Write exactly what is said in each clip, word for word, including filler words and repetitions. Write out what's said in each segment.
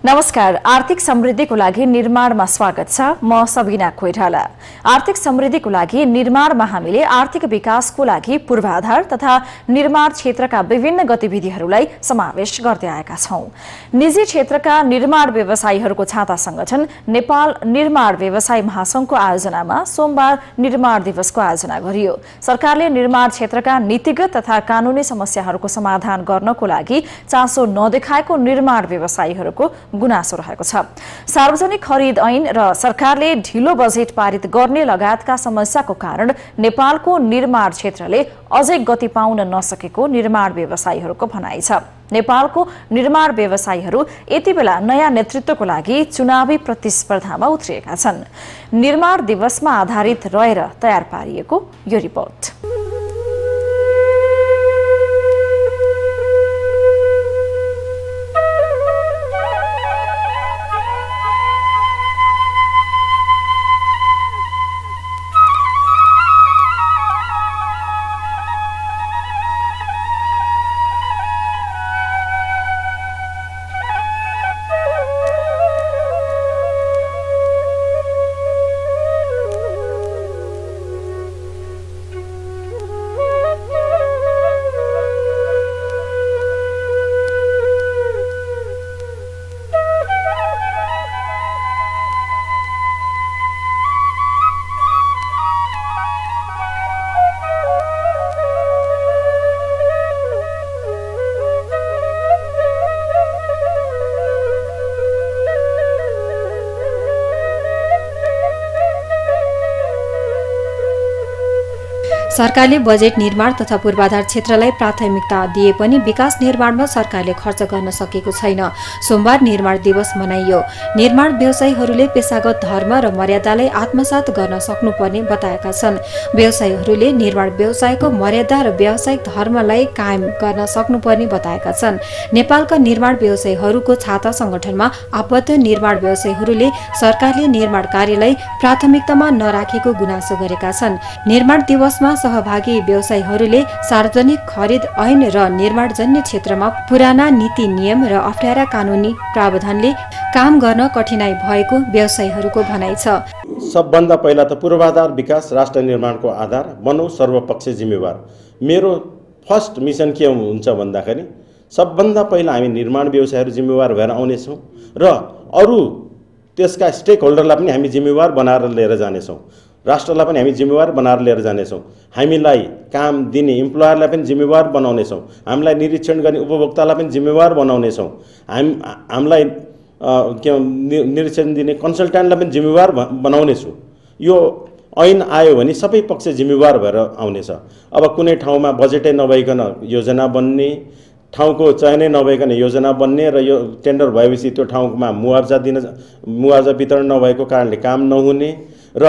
नमस्कार। आर्थिक समृद्धिको लागि निर्माणमा स्वागत छ। म सबिना कोइराला। आर्थिक समृद्धिको लागि निर्माणमा हामीले आर्थिक विकासको लागि पूर्वाधार तथा निर्माण क्षेत्रका विभिन्न गतिविधिहरूलाई समावेश गर्दै आएका छौं। निजी क्षेत्रका निर्माण व्यवसायीहरूको छाता संगठन नेपाल निर्माण व्यवसाय महासंघको आयोजनामा सोमबार निर्माण दिवसको आयोजना गरियो। सरकारले निर्माण क्षेत्रका नीतिगत तथा कानूनी समस्याहरूको समाधान गर्नको लागि चासो नदेखाएको निर्माण व्यवसायीहरूको गुनासो रहेको छ। सार्वजनिक खरिद ऐन र सरकारले ढिलो बजेट पारित गर्ने लगायतका समस्याको कारण नेपालको निर्माण क्षेत्रले अझै गति पाउन नसकेको निर्माण व्यवसायीहरूको भनाइ छ। नेपालको निर्माण व्यवसायीहरू यति बेला नयाँ नेतृत्वको लागि चुनावी प्रतिस्पर्धामा उत्रिएका छन्। निर्माण दिवसमा आधारित रहेर तयार पारिएको यो रिपोर्ट। सरकारले बजेट निर्माण तथा पूर्वाधार क्षेत्रलाई प्राथमिकता दिए पनि विकास निर्माणमा सरकारले खर्च गर्न सकेको छैन। सोमबार निर्माण दिवस मनाइयो। निर्माण व्यवसायीहरूले पेशागत धर्म र मर्यादालाई आत्मसात गर्न सक्नुपर्ने बताएका छन्। व्यवसायीहरूले निर्माण व्यवसायको मर्यादा र व्यावसायिक धर्मलाई कायम गर्न सक्नुपर्ने बताएका छन्। नेपालका निर्माण व्यवसायीहरूको छाता संगठनमा आबद्ध निर्माण व्यवसायीहरूले सरकारले निर्माण कार्यलाई प्राथमिकतामा नराखेको गुनासो गरेका छन्। निर्माण दिवसमा सहभागी व्यवसायीहरूले सार्वजनिक खरिद ऐन र निर्माणजन्य क्षेत्रमा पुराना नीति नियम र अप्ठ्यारा कानूनी प्रावधानले काम गर्न कठिनाई भएको व्यवसायीहरूको भनाइ छ। सबभन्दा पहिला त पूर्वाधार विकास राष्ट्र निर्माणको आधार बनौ सर्वपक्षीय जिम्मेवार। मेरो फर्स्ट मिसन के हुन्छ भन्दाखेरि सबभन्दा पहिला हामी निर्माण व्यवसायीहरू जिम्मेवार भएर आउनेछौँ र अरू त्यसका स्टेक होल्डरलाई पनि हामी जिम्मेवार बनाएर लिएर जानेछौँ। राष्ट्रलाई पनि हामी जिम्मेवार बनाएर लिएर जानेछौँ। हामीलाई काम दिने इम्प्लोयरलाई पनि जिम्मेवार बनाउनेछौँ। हामीलाई निरीक्षण गर्ने उपभोक्तालाई पनि जिम्मेवार बनाउनेछौँ। हाम हामीलाई के निरीक्षण दिने कन्सल्टेन्टलाई पनि जिम्मेवार बनाउनेछु। यो ऐन आयो भने सबै पक्ष जिम्मेवार भएर आउनेछ। अब कुनै ठाउँमा बजेटै नभइकन योजना बन्ने, ठाउँको चयनै नभइकन योजना बन्ने र यो टेन्डर भएपछि त्यो ठाउँमा मुआवजा दिन मुआवजा वितरण नभएको कारणले काम नहुने र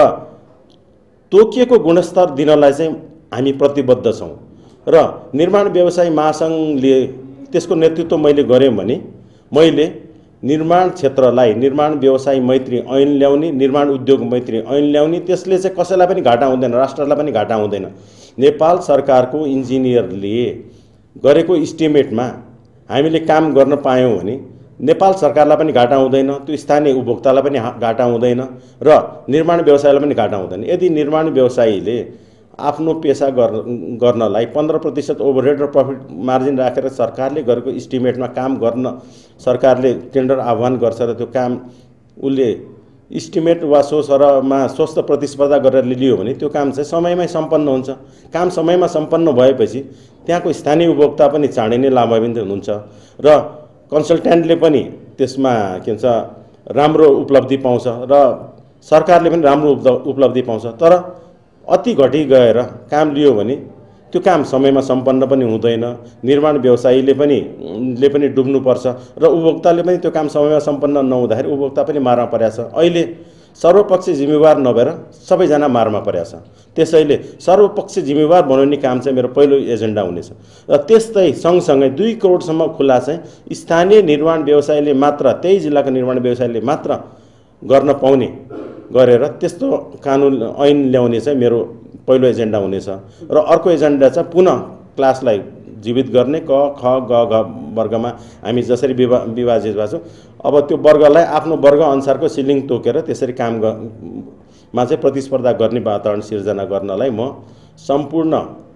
तोकिएको गुणस्तर दिनलाई चाहिँ हामी प्रतिबद्ध छौँ। र निर्माण व्यवसाय महासङ्घले त्यसको नेतृत्व मैले गरेँ भने मैले निर्माण क्षेत्रलाई निर्माण व्यवसाय मैत्री ऐन ल्याउने, निर्माण उद्योग मैत्री ऐन ल्याउने, त्यसले चाहिँ कसैलाई पनि घाटा हुँदैन, राष्ट्रलाई पनि घाटा हुँदैन। नेपाल सरकारको इन्जिनियरले गरेको इस्टिमेटमा हामीले काम गर्न पायौँ भने नेपाल सरकारलाई पनि घाटा हुँदैन, त्यो स्थानीय उपभोक्तालाई पनि घाटा हुँदैन र निर्माण व्यवसायलाई पनि घाटा हुँदैन। यदि निर्माण व्यवसायीले आफ्नो पेसा गर्नलाई पन्ध्र प्रतिशत ओभरहेड र प्रफिट मार्जिन राखेर सरकारले गरेको इस्टिमेटमा काम गर्न सरकारले टेन्डर आह्वान गर्छ र त्यो काम उसले इस्टिमेट वा सोसरमा स्वस्थ प्रतिस्पर्धा गरेर लियो भने त्यो काम चाहिँ समयमै सम्पन्न हुन्छ। काम समयमा सम्पन्न भएपछि त्यहाँको स्थानीय उपभोक्ता पनि चाँडै नै लाभान्वित हुनुहुन्छ र कन्सल्टेन्टले पनि त्यसमा के भन्छ राम्रो उपलब्धि पाउँछ र सरकारले पनि राम्रो उपलब्धि पाउँछ। तर अति घटी गएर काम लियो भने त्यो काम समयमा सम्पन्न पनि हुँदैन। निर्माण व्यवसायीले पनि ले पनि डुब्नुपर्छ र उपभोक्ताले पनि त्यो काम समयमा सम्पन्न नहुँदाखेरि उपभोक्ता पनि मारमा परेको छ। अहिले सर्वपक्षीय जिम्मेवार नभएर सबैजना मारमा परेको छ। त्यसैले सर्वपक्षीय जिम्मेवार बनाउने काम चाहिँ मेरो पहिलो एजेन्डा हुनेछ। र त्यस्तै सँगसँगै दुई करोडसम्म खुला चाहिँ स्थानीय निर्माण व्यवसायले मात्र त्यही जिल्लाको निर्माण व्यवसायले मात्र गर्न पाउने गरेर त्यस्तो कानुन ऐन ल्याउने चाहिँ मेरो पहिलो एजेन्डा हुनेछ। र अर्को एजेन्डा चाहिँ पुनः क्लासलाई जीवित गर्ने, क ख ग घ वर्गमा हामी जसरी विभा विभाजित भएको छौँ, अब त्यो वर्गलाई आफ्नो वर्ग अनुसारको सिलिङ तोकेर त्यसरी काम मा चाहिँ प्रतिस्पर्धा गर्ने वातावरण सिर्जना गर्नलाई म सम्पूर्ण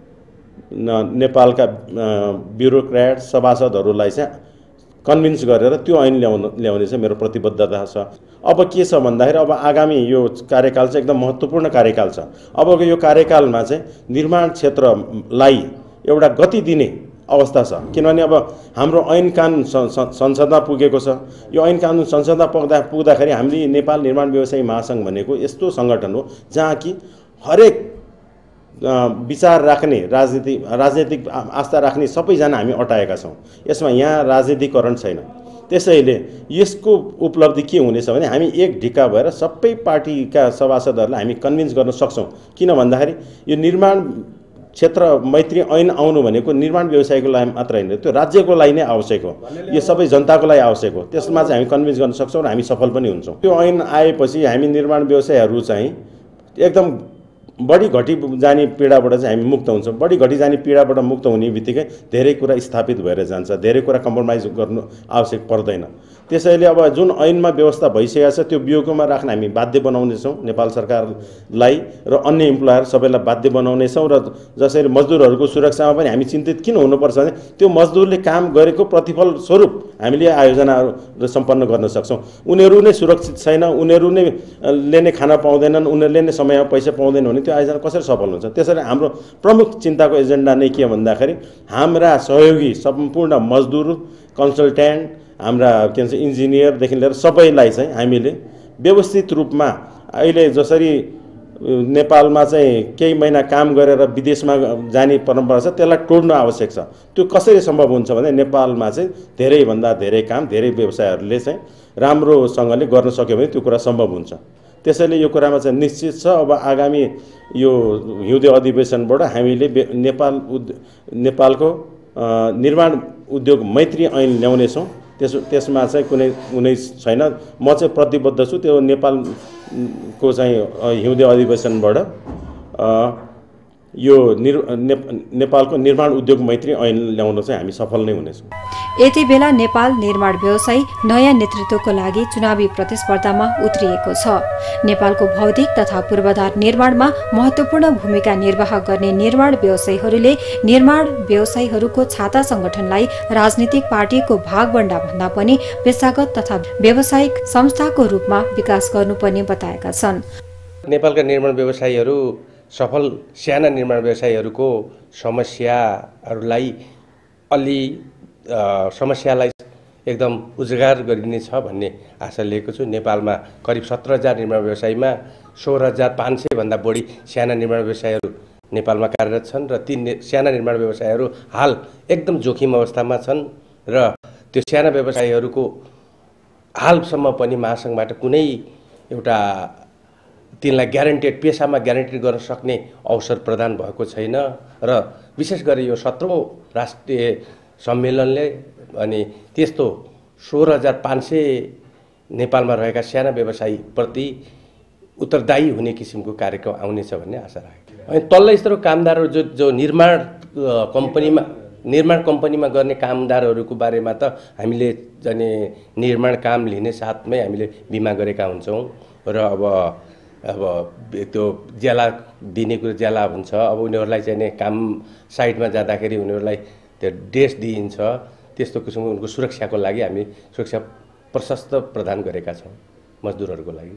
नेपालका ब्युरोक्रेट सभासदहरूलाई चाहिँ कन्भिन्स गरेर त्यो ऐन ल्याउनु ल्याउने चाहिँ मेरो प्रतिबद्धता छ। अब के छ भन्दाखेरि अब आगामी यो कार्यकाल चाहिँ एकदम महत्त्वपूर्ण कार्यकाल छ। अबको यो कार्यकालमा चाहिँ निर्माण क्षेत्रलाई एउटा गति दिने अवस्था छ, किनभने अब हाम्रो ऐन कानुन संसदमा पुगेको छ। यो ऐन कानुन संसदमा पुग्दा पुग्दाखेरि हामीले नेपाल निर्माण व्यवसायी महासङ्घ भनेको यस्तो सङ्गठन हो जहाँ कि हरेक विचार राख्ने राजनीति राजनीतिक आस्था राख्ने सबैजना हामी अटाएका छौँ। यसमा यहाँ राजनीतिकरण छैन। त्यसैले यसको उपलब्धि के हुनेछ भने हामी एक ढिक्का भएर सबै पार्टीका सभासदहरूलाई हामी कन्भिन्स गर्न सक्छौँ। किन भन्दाखेरि यो निर्माण क्षेत्र मैत्री ऐन आउनु भनेको निर्माण व्यवसायको लागि मात्र होइन, त्यो राज्यको लागि नै आवश्यक हो, यो सबै जनताको लागि आवश्यक हो। त्यसमा चाहिँ हामी कन्भिन्स गर्न सक्छौँ र हामी सफल पनि हुन्छौँ। त्यो ऐन आएपछि हामी निर्माण व्यवसायहरू चाहिँ एकदम बढी घटी जाने पीडाबाट चाहिँ हामी मुक्त हुन्छौँ। बढी घटी जाने पीडाबाट मुक्त हुने बित्तिकै धेरै कुरा स्थापित भएर जान्छ, धेरै कुरा कम्प्रोमाइज गर्नु आवश्यक पर्दैन। त्यसैले अब जुन ऐनमा व्यवस्था भइसकेको छ त्यो बियोकोमा राख्न हामी बाध्य बनाउनेछौँ नेपाल सरकारलाई र अन्य इम्प्लोयर सबैलाई बाध्य बनाउनेछौँ। र जसरी मजदुरहरूको सुरक्षामा पनि हामी चिन्तित किन हुनुपर्छ भने त्यो मजदुरले काम गरेको प्रतिफल स्वरूप हामीले आयोजनाहरू सम्पन्न गर्न सक्छौँ। उनीहरू नै सुरक्षित छैन, उनीहरू नै ले नै खाना पाउँदैनन्, उनीहरूले नै समयमा पैसा पाउँदैन भने त्यो आयोजना कसरी सफल हुन्छ। त्यसैले हाम्रो प्रमुख चिन्ताको एजेन्डा नै के भन्दाखेरि हाम्रा सहयोगी सम्पूर्ण मजदुर, कन्सल्ट्यान्ट, हाम्रा के भन्छ इन्जिनियरदेखि लिएर सबैलाई चाहिँ हामीले व्यवस्थित रूपमा अहिले जसरी नेपालमा चाहिँ केही महिना काम गरेर विदेशमा जाने परम्परा छ त्यसलाई तोड्न आवश्यक छ। त्यो कसरी सम्भव हुन्छ भने नेपालमा चाहिँ धेरैभन्दा धेरै काम धेरै व्यवसायहरूले चाहिँ राम्रोसँगले गर्न सक्यो भने त्यो कुरा सम्भव हुन्छ। त्यसैले यो कुरामा चाहिँ निश्चित छ अब आगामी यो हिउँदे अधिवेशनबाट हामीले नेपाल नेपालको निर्माण उद्योग मैत्री ऐन ल्याउनेछौँ। त्यस त्यसमा चाहिँ कुनै कुनै छैन। म चाहिँ प्रतिबद्ध छु त्यो नेपालको चाहिँ हिउँदे अधिवेशनबाट यो निर ने, नेपालको निर्माण उद्योग मैत्री ऐन ल्याउन चाहिँ हामी सफल नै हुनेछौँ। यति बेला नेपाल निर्माण व्यवसायी नयाँ नेतृत्वको लागि चुनावी प्रतिस्पर्धामा उत्रिएको छ। नेपालको भौतिक तथा पूर्वाधार निर्माणमा महत्त्वपूर्ण भूमिका निर्वाह गर्ने निर्माण व्यवसायीहरूले निर्माण व्यवसायीहरूको छाता संगठनलाई राजनीतिक पार्टीको भागभण्डा भन्दा पनि पेशागत तथा व्यावसायिक संस्थाको रूपमा विकास गर्नुपर्ने बताएका छन्। नेपालका निर्माण व्यवसायीहरू सफल साना निर्माण व्यवसायीहरूको समस्याहरूलाई अलि समस्यालाई एकदम उजागर गरिनेछ भन्ने आशा लिएको छु। नेपालमा करिब सत्र हजार निर्माण व्यवसायीमा सोह्र हजार पाँच सय भन्दा बढी साना निर्माण व्यवसायीहरू नेपालमा कार्यरत छन् र ती साना निर्माण व्यवसायीहरू हाल एकदम जोखिम अवस्थामा छन् र त्यो साना व्यवसायीहरूको हालसम्म पनि महासङ्घबाट कुनै एउटा तिनलाई ग्यारेन्टेड पेसामा ग्यारेन्टेड गर्न सक्ने अवसर प्रदान भएको छैन र विशेष गरी यो सत्रौँ राष्ट्रिय सम्मेलनले अनि त्यस्तो सोह्र हजार पाँच सय नेपालमा रहेका साना व्यवसायीप्रति उत्तरदायी हुने किसिमको कार्यक्रम आउनेछ भन्ने आशा राखेको। अनि तल्लो स्तरको कामदारहरू जो जो निर्माण कम्पनीमा निर्माण कम्पनीमा गर्ने कामदारहरूको बारेमा त हामीले जाने निर्माण काम लिने साथमै हामीले बिमा गरेका हुन्छौँ र अब अब त्यो ज्याला दिने कुरो ज्याला हुन्छ। अब उनीहरूलाई चाहिँ काम साइटमा जाँदाखेरि उनीहरूलाई त्यो ड्रेस दिइन्छ, त्यस्तो किसिमको उनको सुरक्षाको लागि हामी सुरक्षा प्रशस्त प्रदान गरेका छौँ मजदुरहरूको लागि।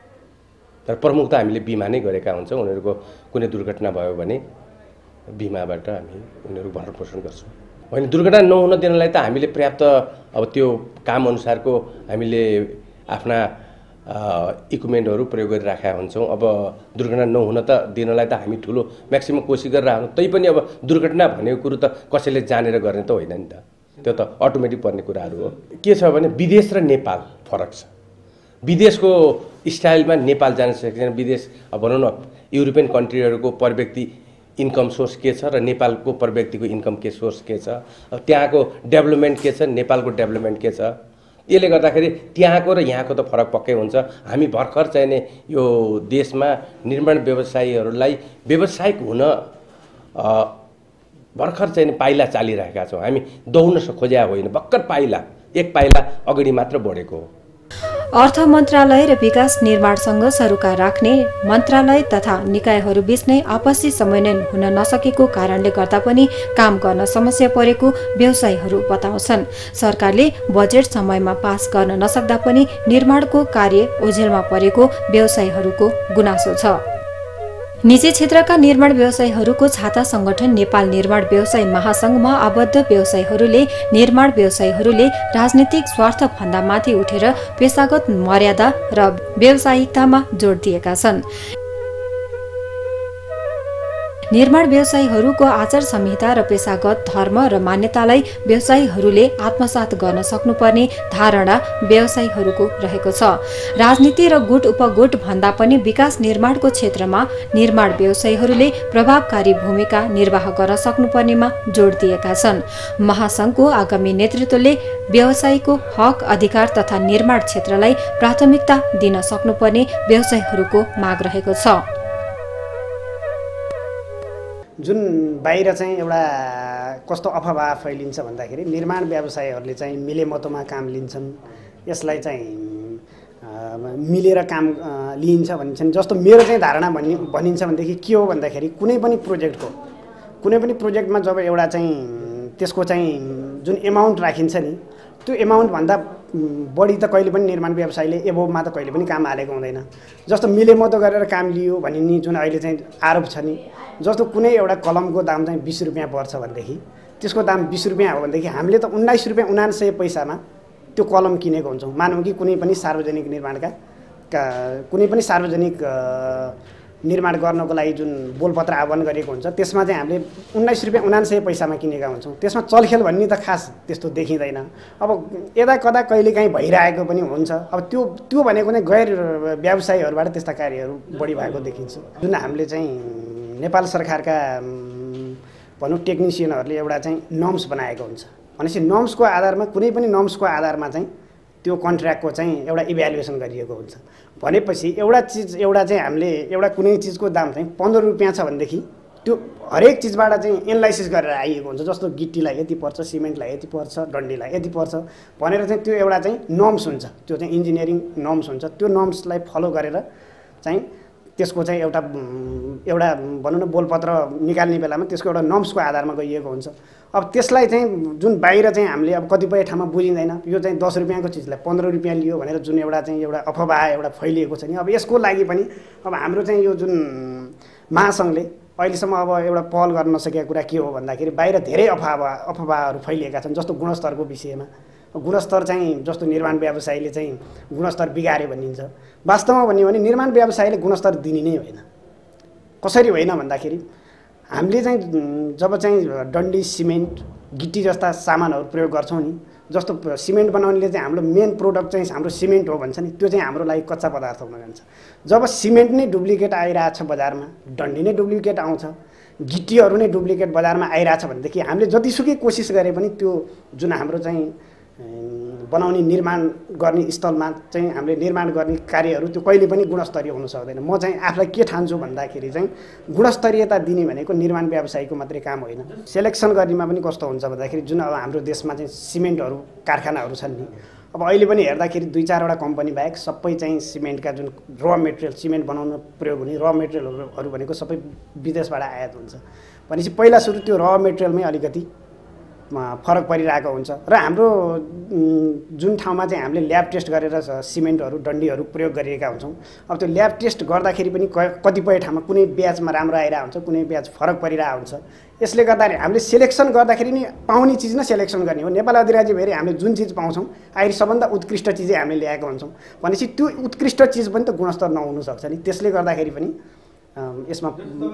तर प्रमुख त हामीले बिमा नै गरेका हुन्छौँ। उनीहरूको कुनै दुर्घटना भयो भने बिमाबाट हामी उनीहरू भरण पोषण गर्छौँ। होइन दुर्घटना नहुन दिनलाई त हामीले पर्याप्त अब त्यो काम अनुसारको हामीले आफ्ना इक्विपमेन्टहरू प्रयोग गरिराखेका हुन्छौँ। अब दुर्घटना नहुन त दिनलाई त हामी ठुलो म्याक्सिमम कोसिस गरेर आउँछौँ। तैपनि अब दुर्घटना भनेको कुरो त कसैले जानेर गर्ने त होइन नि त, त्यो त अटोमेटिक पर्ने कुराहरू हो। के छ भने विदेश र नेपाल फरक छ। विदेशको स्टाइलमा नेपाल जान सकिँदैन। विदेश अब भनौँ न युरोपियन कन्ट्रीहरूको पर व्यक्ति इन्कम सोर्स के छ र नेपालको पर व्यक्तिको इन्कम के सोर्स के छ, त्यहाँको डेभलपमेन्ट के छ, नेपालको डेभलपमेन्ट के छ। यसले गर्दाखेरि त्यहाँको र यहाँको त फरक पक्कै हुन्छ। हामी भर्खर चाहिने यो देशमा निर्माण व्यवसायीहरूलाई व्यावसायिक हुन भर्खर चाहिँ पाइला चालिरहेका छौँ। हामी दौड्न खोज्या होइन, भर्खर पाइला एक पाइला अगाडि मात्र बढेको हो। अर्थ मन्त्रालय र विकास निर्माणसँग सरोकार राख्ने मन्त्रालय तथा निकायहरू बीच नै आपसी समन्वय हुन नसकेको कारणले गर्दा पनि काम गर्न समस्या परेको व्यवसायीहरू बताउँछन्। सरकारले बजेट समयमा पास गर्न नसक्दा पनि निर्माणको कार्य ओझेलमा परेको व्यवसायीहरूको गुनासो छ। निजी क्षेत्रका निर्माण व्यवसायीहरूको छाता संगठन नेपाल निर्माण व्यवसाय महासंघमा आबद्ध व्यवसायीहरूले निर्माण व्यवसायीहरूले राजनीतिक स्वार्थ भन्दा माथि उठेर पेशागत मर्यादा र व्यावसायिकतामा जोड दिएका छन्। निर्माण व्यवसायीहरूको आचार संहिता र पेशागत धर्म र मान्यतालाई व्यवसायीहरूले आत्मसात गर्न सक्नुपर्ने धारणा व्यवसायीहरूको रहेको छ। राजनीति र गुट उपगुट भन्दा पनि विकास निर्माणको क्षेत्रमा निर्माण व्यवसायीहरूले प्रभावकारी भूमिका निर्वाह गर्न सक्नुपर्नेमा जोड दिएका छन्। महासंघको आगामी नेतृत्वले व्यवसायीको हक अधिकार तथा निर्माण क्षेत्रलाई प्राथमिकता दिन सक्नुपर्ने व्यवसायीहरूको माग रहेको छ। जुन बाहिर चाहिँ एउटा कस्तो अफवाह फैलिन्छ भन्दाखेरि निर्माण व्यवसायीहरूले चाहिँ मिलेमतोमा काम लिन्छन्, यसलाई चाहिँ मिलेर काम लिइन्छ भनिन्छन्। जस्तो मेरो चाहिँ धारणा भनि भनिन्छ भनेदेखि के हो भन्दाखेरि कुनै पनि प्रोजेक्टको कुनै पनि प्रोजेक्टमा जब एउटा चाहिँ त्यसको चाहिँ जुन एमाउन्ट राखिन्छ नि, त्यो एमाउन्टभन्दा बढी त कहिले पनि निर्माण व्यवसायीले एबोभमा त कहिले पनि काम हालेको हुँदैन। जस्तो मिलेमतो गरेर काम लियो भने नि जुन अहिले चाहिँ आरोप छ नि, जस्तो कुनै एउटा कलमको दाम चाहिँ बिस रुपियाँ पर्छ भनेदेखि त्यसको दाम बिस रुपियाँ हो भनेदेखि हामीले त उन्नाइस रुपियाँ उनान्सय पैसामा त्यो कलम किनेको हुन्छौँ। मानौँ कि कुनै पनि सार्वजनिक निर्माणका कुनै पनि सार्वजनिक निर्माण गर्नको लागि जुन बोलपत्र आह्वान गरिएको हुन्छ त्यसमा चाहिँ हामीले उन्नाइस रुपियाँ उनान्सय पैसामा किनेका हुन्छौँ। त्यसमा चलखेल भन्ने त खास त्यस्तो देखिँदैन। अब यदा कदा कहिलेकाहीँ भइरहेको पनि हुन्छ। अब त्यो त्यो भनेको नै गैर व्यवसायीहरूबाट त्यस्ता कार्यहरू बढी भएको देखिन्छ। जुन हामीले चाहिँ नेपाल सरकारका भनौँ टेक्निसियनहरूले एउटा चाहिँ नर्म्स बनाएको हुन्छ भनेपछि नर्म्सको आधारमा कुनै पनि नर्म्सको आधारमा चाहिँ त्यो कन्ट्र्याक्टको चाहिँ एउटा इभ्यालुएसन गरिएको हुन्छ। भनेपछि एउटा चिज एउटा चाहिँ हामीले एउटा कुनै चिजको दाम चाहिँ पन्ध्र रुपियाँ छ भनेदेखि त्यो हरेक चिजबाट चाहिँ एनालाइसिस गरेर आइएको हुन्छ। जस्तो गिट्टीलाई यति पर्छ, सिमेन्टलाई यति पर्छ, डन्डीलाई यति पर्छ भनेर चाहिँ त्यो एउटा चाहिँ नर्म्स हुन्छ। त्यो चाहिँ इन्जिनियरिङ नर्म्स हुन्छ। त्यो नर्म्सलाई फलो गरेर चाहिँ त्यसको चाहिँ एउटा एउटा भनौँ न बोलपत्र निकाल्ने बेलामा त्यसको एउटा नर्म्सको आधारमा गइएको हुन्छ। अब त्यसलाई चाहिँ जुन बाहिर चाहिँ हामीले अब कतिपय ठाउँमा बुझिँदैन, यो चाहिँ दस रुपियाँको चिजलाई पन्ध्र रुपियाँ लियो भनेर जुन एउटा चाहिँ एउटा अफवाह एउटा फैलिएको छ नि, अब यसको लागि पनि अब हाम्रो चाहिँ यो जुन महासङ्घले अहिलेसम्म अब एउटा पहल गर्न नसकेको कुरा के हो भन्दाखेरि बाहिर धेरै अफवाह अफवाहहरू फैलिएका छन्। जस्तो गुणस्तरको विषयमा गुणस्तर चाहिँ जस्तो निर्माण व्यवसायीले चाहिँ गुणस्तर बिगार्यो भनिन्छ। वास्तवमा भन्यो भने निर्माण व्यवसायीले गुणस्तर दिने नै होइन। कसरी होइन भन्दाखेरि हामीले चाहिँ जब चाहिँ डन्डी, सिमेन्ट, गिट्टी जस्ता सामानहरू प्रयोग गर्छौँ नि, जस्तो सिमेन्ट बनाउनेले चाहिँ हाम्रो मेन प्रोडक्ट चाहिँ हाम्रो सिमेन्ट हो भन्छ नि, त्यो चाहिँ हाम्रो लागि कच्चा पदार्थ हुन जान्छ। जब सिमेन्ट नै डुप्लिकेट आइरहेछ बजारमा, डन्डी नै डुप्लिकेट आउँछ, गिट्टीहरू नै डुप्लिकेट बजारमा आइरहेछ भनेदेखि हामीले जतिसुकै कोसिस गरे पनि त्यो जुन हाम्रो चाहिँ बनाउने निर्माण गर्ने स्थलमा चाहिँ हामीले निर्माण गर्ने कार्यहरू त्यो कहिले पनि गुणस्तरीय हुन सक्दैन। म चाहिँ आफूलाई के ठान्छु भन्दाखेरि चाहिँ गुणस्तरीयता दिने भनेको निर्माण व्यवसायीको मात्रै काम होइन। सेलेक्सन गर्नेमा पनि कस्तो हुन्छ भन्दाखेरि जुन अब हाम्रो देशमा चाहिँ सिमेन्टहरू कारखानाहरू छन् नि, अब अहिले पनि हेर्दाखेरि दुई चारवटा कम्पनी बाहेक सबै चाहिँ सिमेन्टका जुन र मेटेरियल सिमेन्ट बनाउन प्रयोग हुने र मेटेरियलहरू भनेको सबै विदेशबाट आयात हुन्छ। भनेपछि पहिला सुरु त्यो र मेटेरियलमै अलिकति फरक परिरहेको हुन्छ र हाम्रो जुन ठाउँमा चाहिँ हामीले ल्याब टेस्ट गरेर सिमेन्टहरू डन्डीहरू प्रयोग गरिरहेका हुन्छौँ, अब त्यो ल्याब टेस्ट गर्दाखेरि पनि कतिपय ठाउँमा कुनै ब्याचमा राम्रो आइरहेको हुन्छ, कुनै ब्याच फरक परिरहेको हुन्छ। यसले गर्दाखेरि हामीले सेलेक्सन गर्दाखेरि नि पाउने चिज नै सेलेक्सन गर्ने हो। नेपाल अधिराज्य भएर हामीले जुन चिज पाउँछौँ अहिले सबभन्दा उत्कृष्ट चिजै हामीले ल्याएको हुन्छौँ भनेपछि त्यो उत्कृष्ट चिज पनि त गुणस्तर नहुनसक्छ नि। त्यसले गर्दाखेरि पनि यसमा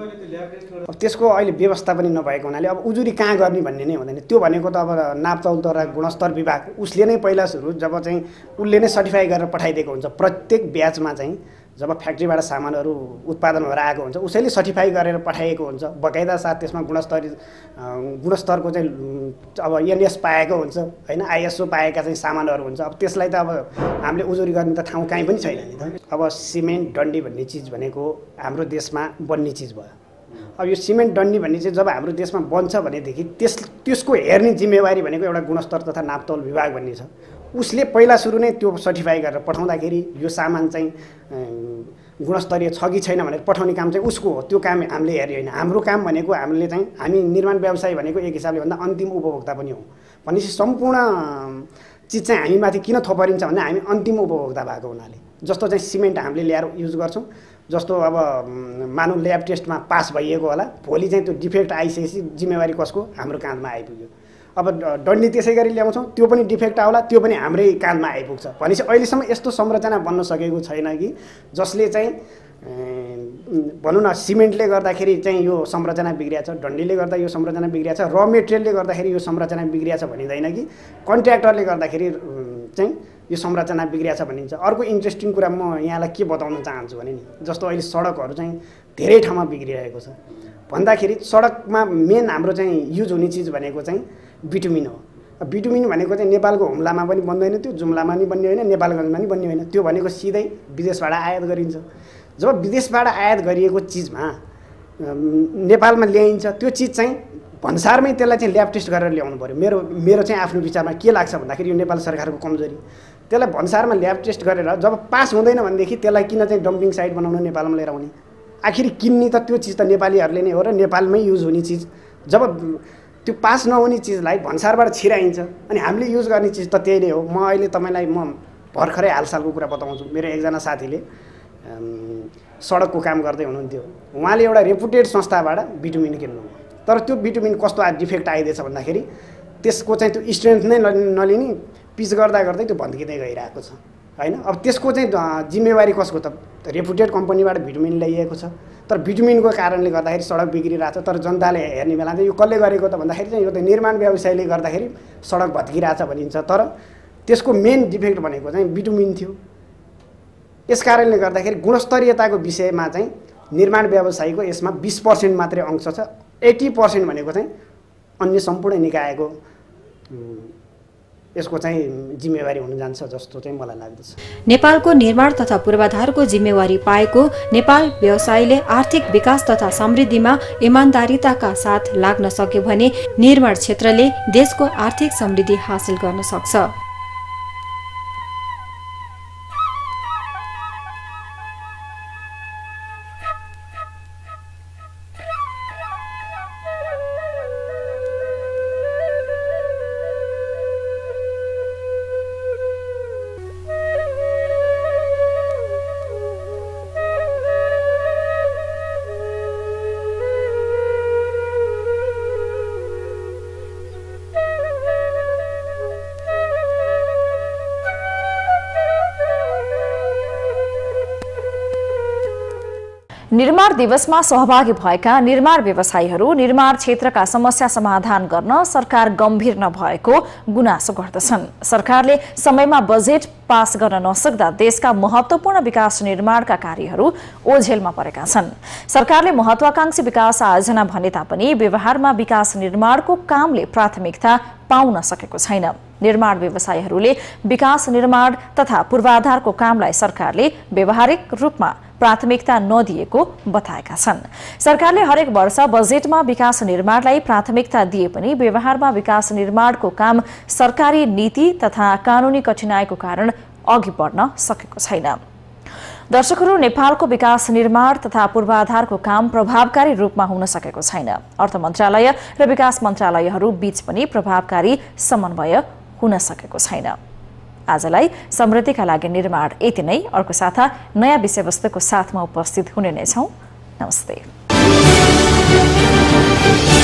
अब त्यसको अहिले व्यवस्था पनि नभएको हुनाले अब उजुरी कहाँ गर्ने भन्ने नै हुँदैन। त्यो भनेको त अब नापतौलद्वारा गुणस्तर विभाग उसले नै पहिला सुरु जब चाहिँ उसले नै सर्टिफाई गरेर पठाइदिएको हुन्छ। प्रत्येक ब्याचमा चाहिँ जब फ्याक्ट्रीबाट सामानहरू उत्पादन भएर आएको हुन्छ उसैले सर्टिफाई गरेर पठाइएको हुन्छ। बकाइदा साथ त्यसमा गुणस्तरीय गुणस्तरको चाहिँ अब एनएस पाएको हुन्छ होइन, आइएसओ पाएका चाहिँ सामानहरू हुन्छ। अब त्यसलाई त अब हामीले उजुरी गर्ने त ठाउँ कहीँ पनि छैन नि त। अब सिमेन्ट डन्डी भन्ने चिज भनेको हाम्रो देशमा बन्ने चिज भयो। अब यो सिमेन्ट डन्डी भन्ने चाहिँ जब हाम्रो देशमा बन्छ भनेदेखि त्यस त्यसको हेर्ने जिम्मेवारी भनेको एउटा गुणस्तर तथा नापतोल विभाग भन्ने छ। उसले पहिला सुरु नै त्यो सर्टिफाई गरेर पठाउँदाखेरि यो सामान चाहिँ गुणस्तरीय छ कि छैन भनेर पठाउने काम चाहिँ उसको हो। त्यो काम हामीले हेर्ने होइन। हाम्रो काम भनेको हामीले चाहिँ हामी निर्माण व्यवसायी भनेको एक हिसाबले भन्दा अन्तिम उपभोक्ता पनि हो। भनेपछि सम्पूर्ण चिज चाहिँ हामीमाथि किन थोपरिन्छ भन्दा हामी अन्तिम उपभोक्ता भएको हुनाले। जस्तो चाहिँ सिमेन्ट हामीले ल्याएर युज गर्छौँ, जस्तो अब मानव ल्याब टेस्टमा पास भइएको होला, भोलि चाहिँ त्यो डिफेक्ट आइसकेपछि जिम्मेवारी कसको? हाम्रो काँधमा आइपुग्यो। अब डन्डी त्यसै गरी ल्याउँछौँ, त्यो पनि डिफेक्ट आउला, त्यो पनि हाम्रै काँधमा आइपुग्छ। भनेपछि अहिलेसम्म यस्तो संरचना बन्न सकेको छैन कि जसले चाहिँ भनौँ न सिमेन्टले गर्दाखेरि चाहिँ यो संरचना बिग्रिया छ, डन्डीले गर्दा यो संरचना बिग्रिया छ, र मेटेरियलले गर्दाखेरि यो संरचना बिग्रिया छ भनिँदैन कि कन्ट्र्याक्टरले गर्दाखेरि चाहिँ यो संरचना बिग्रिया छ भनिन्छ। अर्को इन्ट्रेस्टिङ कुरा म यहाँलाई के बताउन चाहन्छु भने नि जस्तो अहिले सडकहरू चाहिँ धेरै ठाउँमा बिग्रिरहेको छ भन्दाखेरि सडकमा मेन हाम्रो चाहिँ युज हुने चिज भनेको चाहिँ बिटुमिन हो। बिटुमिन भनेको चाहिँ नेपालको हुम्लामा पनि बन्दैन, त्यो जुम्लामा पनि बन्ने होइन, नेपालगञ्जमा पनि बन्ने होइन। त्यो भनेको सिधै विदेशबाट आयात गरिन्छ। जब विदेशबाट आयात गरिएको चिजमा नेपालमा ल्याइन्छ त्यो चिज चाहिँ भन्सारमै त्यसलाई चाहिँ ल्याब टेस्ट गरेर ल्याउनु पऱ्यो। मेरो मेरो चाहिँ आफ्नो विचारमा के लाग्छ भन्दाखेरि यो नेपाल सरकारको कमजोरी। त्यसलाई भन्सारमा ल्याब टेस्ट गरेर जब पास हुँदैन भनेदेखि त्यसलाई किन चाहिँ डम्पिङ साइट बनाउनु, नेपालमा लिएर आउने? आखिर किन्ने त त्यो चिज त नेपालीहरूले नै हो र नेपालमै युज हुने चिज जब त्यो पास नहुने चिजलाई भन्सारबाट छिराइन्छ अनि हामीले युज गर्ने चिज त त्यही नै हो। म अहिले तपाईँलाई म भर्खरै हालसालको कुरा बताउँछु। मेरो एकजना साथीले सडकको काम गर्दै हुनुहुन्थ्यो, उहाँले एउटा रेपुटेड संस्थाबाट बिटुमिन किन्नुभयो। तर त्यो बिटुमिन कस्तो डिफेक्ट आइदिएछ भन्दाखेरि त्यसको चाहिँ त्यो स्ट्रेन्थ नै नलिने, पिच गर्दा गर्दै त्यो भत्किँदै गइरहेको छ होइन। अब त्यसको चाहिँ जिम्मेवारी कसको त? रेपुटेड कम्पनीबाट बिटुमिन ल्याइएको छ, तर बिटुमिनको कारणले गर्दाखेरि सडक बिग्रिरहेछ। तर जनताले हेर्ने बेला चाहिँ यो कसले गरेको त भन्दाखेरि चाहिँ यो त निर्माण व्यवसायले गर्दाखेरि सडक भत्किरहेछ भनिन्छ, तर त्यसको मेन डिफेक्ट भनेको चाहिँ बिटुमिन थियो। यस कारणले गर्दाखेरि गुणस्तरीयताको विषयमा चाहिँ निर्माण व्यवसायीको यसमा बीस पर्सेन्ट मात्रै अंश छ। एट्टी पर्सेन्ट भनेको चाहिँ अन्य सम्पूर्ण निकायको यसको चाहिँ जिम्मेवारी हुन जान्छ जस्तो चाहिँ मलाई लाग्दछ। नेपालको निर्माण तथा पूर्वाधारको जिम्मेवारी पाएको नेपाल व्यवसायीले आर्थिक विकास तथा समृद्धिमा इमानदारीताका साथ लाग्न सक्यो भने निर्माण क्षेत्रले देशको आर्थिक समृद्धि हासिल गर्न सक्छ। निर्माण दिवसमा सहभागी भएका निर्माण व्यवसायीहरू निर्माण क्षेत्रका समस्या समाधान गर्न सरकार गम्भीर नभएको गुनासो गर्दछन्। सरकारले समयमा बजेट पास गर्न नसक्दा देशका महत्वपूर्ण विकास निर्माणका कार्यहरू ओझेलमा परेका छन्। सरकारले महत्वाकांक्षी विकास आयोजना भने तापनि व्यवहारमा विकास निर्माणको कामले प्राथमिकता पाउन सकेको छैन। निर्माण व्यवसायीहरूले विकास निर्माण तथा पूर्वाधारको कामलाई सरकारले व्यावहारिक रूपमा प्राथमिकता नदिएको बताएका छन्। सरकारले हरेक वर्ष बजेटमा विकास निर्माणलाई प्राथमिकता दिए पनि व्यवहारमा विकास निर्माणको काम सरकारी नीति तथा कानूनी कठिनाइको कारण अघि बढ्न सकेको छैन। दर्शकहरू, नेपालको विकास निर्माण तथा पूर्वाधारको काम प्रभावकारी रूपमा हुन सकेको छैन। अर्थ मन्त्रालय र विकास मन्त्रालयहरू बीच पनि प्रभावकारी समन्वय हुन सकेको छैन। आजलाई समृद्धिका लागि निर्माण यति नै। अर्को साता नयाँ विषयवस्तुको साथमा उपस्थित हुने नै छौं। नमस्ते।